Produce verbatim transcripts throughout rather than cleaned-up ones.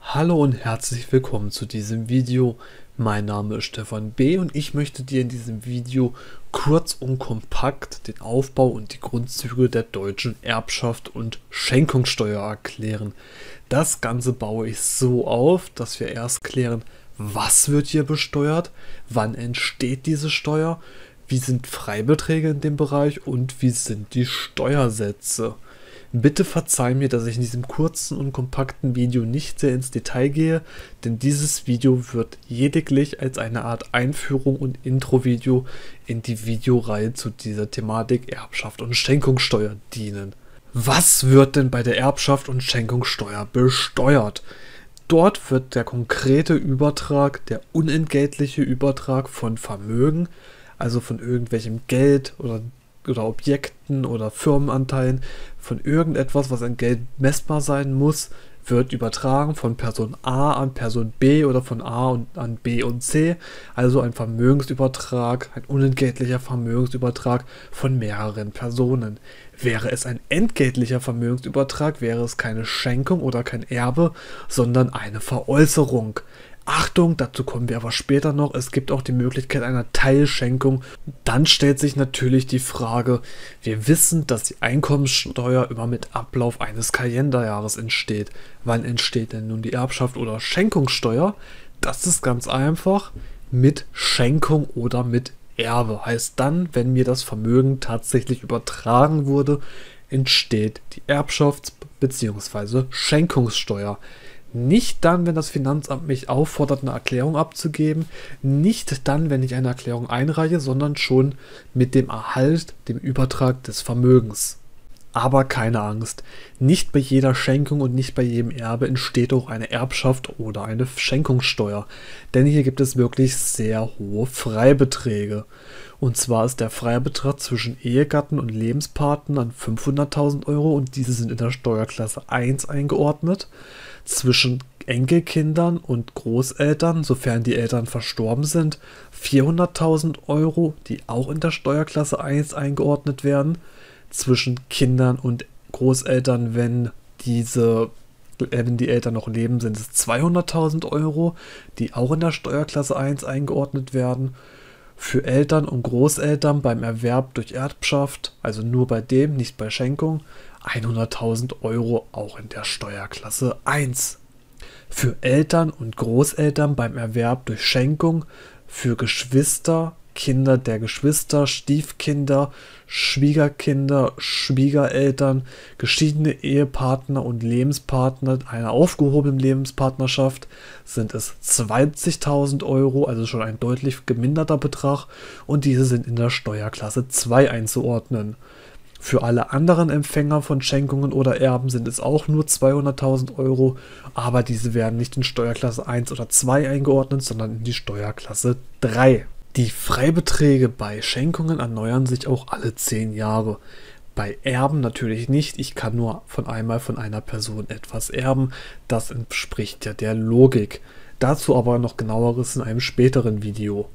Hallo und herzlich willkommen zu diesem Video. Mein Name ist Stefan B. und ich möchte dir in diesem Video kurz und kompakt den Aufbau und die Grundzüge der deutschen Erbschaft und Schenkungssteuer erklären. Das Ganze baue ich so auf, dass wir erst klären, was wird hier besteuert, wann entsteht diese Steuer, wie sind Freibeträge in dem Bereich und wie sind die Steuersätze. Bitte verzeih mir, dass ich in diesem kurzen und kompakten Video nicht sehr ins Detail gehe, denn dieses Video wird lediglich als eine Art Einführung und Intro-Video in die Videoreihe zu dieser Thematik Erbschaft und Schenkungssteuer dienen. Was wird denn bei der Erbschaft und Schenkungssteuer besteuert? Dort wird der konkrete Übertrag, der unentgeltliche Übertrag von Vermögen, also von irgendwelchem Geld oder oder Objekten oder Firmenanteilen, von irgendetwas, was an Geld messbar sein muss, wird übertragen von Person A an Person B oder von A und an B und C, also ein Vermögensübertrag, ein unentgeltlicher Vermögensübertrag von mehreren Personen. Wäre es ein entgeltlicher Vermögensübertrag, wäre es keine Schenkung oder kein Erbe, sondern eine Veräußerung. Achtung, dazu kommen wir aber später noch, es gibt auch die Möglichkeit einer Teilschenkung. Dann stellt sich natürlich die Frage, wir wissen, dass die Einkommenssteuer immer mit Ablauf eines Kalenderjahres entsteht. Wann entsteht denn nun die Erbschaft oder Schenkungssteuer? Das ist ganz einfach, mit Schenkung oder mit Erbe. Heißt dann, wenn mir das Vermögen tatsächlich übertragen wurde, entsteht die Erbschafts- bzw. Schenkungssteuer. Nicht dann, wenn das Finanzamt mich auffordert, eine Erklärung abzugeben, nicht dann, wenn ich eine Erklärung einreiche, sondern schon mit dem Erhalt, dem Übertrag des Vermögens. Aber keine Angst, nicht bei jeder Schenkung und nicht bei jedem Erbe entsteht auch eine Erbschaft oder eine Schenkungssteuer, denn hier gibt es wirklich sehr hohe Freibeträge. Und zwar ist der Freibetrag zwischen Ehegatten und Lebenspartner an fünfhunderttausend Euro und diese sind in der Steuerklasse eins eingeordnet. Zwischen Enkelkindern und Großeltern, sofern die Eltern verstorben sind, vierhunderttausend Euro, die auch in der Steuerklasse eins eingeordnet werden. Zwischen Kindern und Großeltern, wenn diese, äh, wenn die Eltern noch leben, sind es zweihunderttausend Euro, die auch in der Steuerklasse eins eingeordnet werden. Für Eltern und Großeltern beim Erwerb durch Erbschaft, also nur bei dem, nicht bei Schenkung, hunderttausend Euro auch in der Steuerklasse eins. Für Eltern und Großeltern beim Erwerb durch Schenkung, für Geschwister, Kinder der Geschwister, Stiefkinder, Schwiegerkinder, Schwiegereltern, geschiedene Ehepartner und Lebenspartner einer aufgehobenen Lebenspartnerschaft sind es zwanzigtausend Euro, also schon ein deutlich geminderter Betrag und diese sind in der Steuerklasse zwei einzuordnen. Für alle anderen Empfänger von Schenkungen oder Erben sind es auch nur zweihunderttausend Euro, aber diese werden nicht in Steuerklasse eins oder zwei eingeordnet, sondern in die Steuerklasse drei. Die Freibeträge bei Schenkungen erneuern sich auch alle zehn Jahre. Bei Erben natürlich nicht, ich kann nur von einmal von einer Person etwas erben, das entspricht ja der Logik. Dazu aber noch genaueres in einem späteren Video.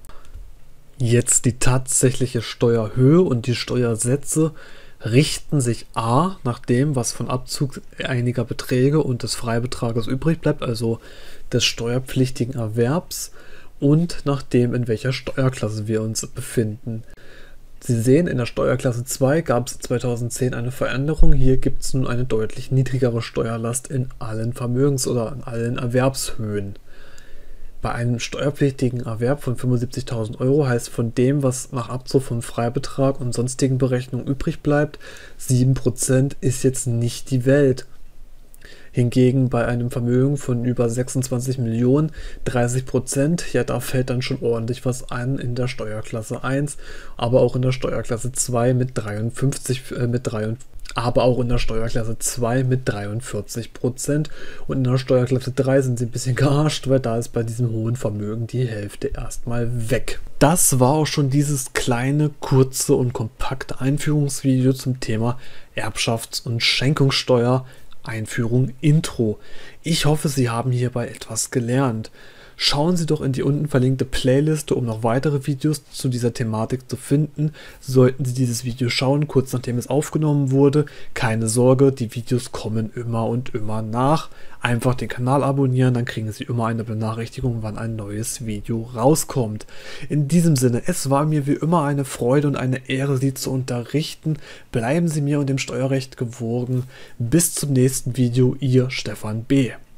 Jetzt die tatsächliche Steuerhöhe und die Steuersätze richten sich a. nach dem, was von Abzug einiger Beträge und des Freibetrages übrig bleibt, also des steuerpflichtigen Erwerbs, und nach dem, in welcher Steuerklasse wir uns befinden. Sie sehen, in der Steuerklasse zwei gab es zweitausendzehn eine Veränderung. Hier gibt es nun eine deutlich niedrigere Steuerlast in allen Vermögens- oder in allen Erwerbshöhen. Bei einem steuerpflichtigen Erwerb von fünfundsiebzigtausend Euro heißt von dem, was nach Abzug vom Freibetrag und sonstigen Berechnungen übrig bleibt, sieben Prozent ist jetzt nicht die Welt. Hingegen bei einem Vermögen von über sechsundzwanzig Millionen, dreißig Prozent, ja, da fällt dann schon ordentlich was an in der Steuerklasse eins, aber auch in der Steuerklasse zwei mit dreiundfünfzig, äh, mit drei, aber auch in der Steuerklasse zwei mit dreiundvierzig Prozent und in der Steuerklasse drei sind sie ein bisschen gearscht, weil da ist bei diesem hohen Vermögen die Hälfte erstmal weg. Das war auch schon dieses kleine, kurze und kompakte Einführungsvideo zum Thema Erbschafts- und Schenkungssteuer. Einführung Intro. Ich hoffe, Sie haben hierbei etwas gelernt. Schauen Sie doch in die unten verlinkte Playliste, um noch weitere Videos zu dieser Thematik zu finden. Sollten Sie dieses Video schauen, kurz nachdem es aufgenommen wurde, keine Sorge, die Videos kommen immer und immer nach. Einfach den Kanal abonnieren, dann kriegen Sie immer eine Benachrichtigung, wann ein neues Video rauskommt. In diesem Sinne, es war mir wie immer eine Freude und eine Ehre, Sie zu unterrichten. Bleiben Sie mir und dem Steuerrecht gewogen. Bis zum nächsten Video, Ihr Stefan B.